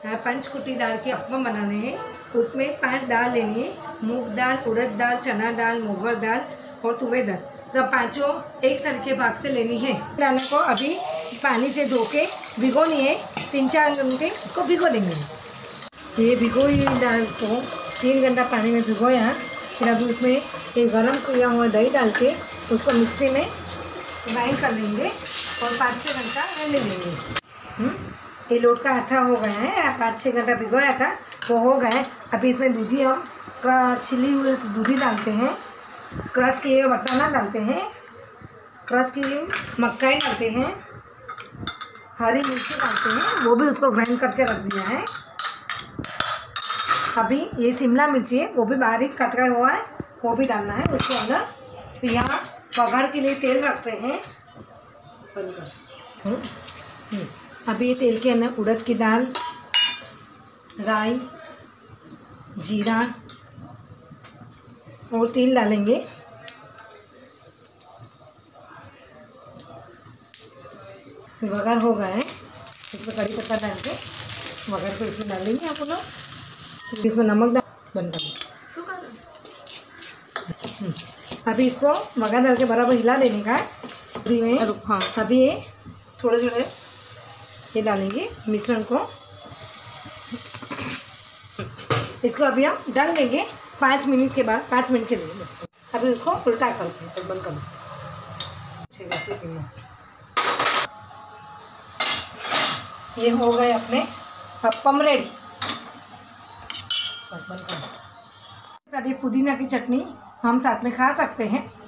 पंचकुटी दाल के अप्पम बनाने हैं। उसमें 5 दाल लेनी है, मूंग दाल, उड़द दाल, चना दाल, मोगर दाल और तुअर दाल। तो पांचों एक सर के भाग से लेनी है। दाल को अभी पानी से धो के भिगोनी है, 3-4 घंटे इसको भिगो देंगे। ये भिगोई दाल को 3 घंटा पानी में भिगोया। फिर अभी उसमें ये गरम किया हुआ दही डाल के उसको मिक्सी में ग्राइंड कर लेंगे और 5-6 घंटा रहने देंगे। ये लोट का आटा हो गया है, 5-6 घंटा भिगोया था वो हो गया है। अभी इसमें दूधी हम छिली हुई दूधी डालते हैं, क्रश किए हुए मखाना डालते हैं, क्रश की मक्काई डालते हैं, हरी मिर्ची डालते हैं, वो भी उसको ग्राइंड करके रख दिया है। अभी ये शिमला मिर्ची है वो भी बारीक कटा हुआ है, वो भी डालना है उसके अंदर। फिर यहाँ बघार के लिए तेल रखते हैं। अभी ये तेल के अंदर उड़द की दाल, राई, जीरा और तिल डालेंगे। बघार हो गया है, इसमें कड़ी पत्ता डाल के बघार को इसमें डाल देंगे आप लोग। इसमें नमक डाल बंद कर सूखा। अभी इसको बघार डाल के बराबर हिला देने का है में। हाँ, अभी ये थोड़े थोड़े ये डालेंगे मिश्रण को। इसको अभी हम ढक देंगे 5 मिनट के बाद, 5 मिनट के लिए बस। अभी उसको उल्टा करते हैं, तो बंद कर दो। ये हो गए अपने अप्पम रेडी, बस बंद कर दो। साथ ही पुदीना की चटनी हम साथ में खा सकते हैं।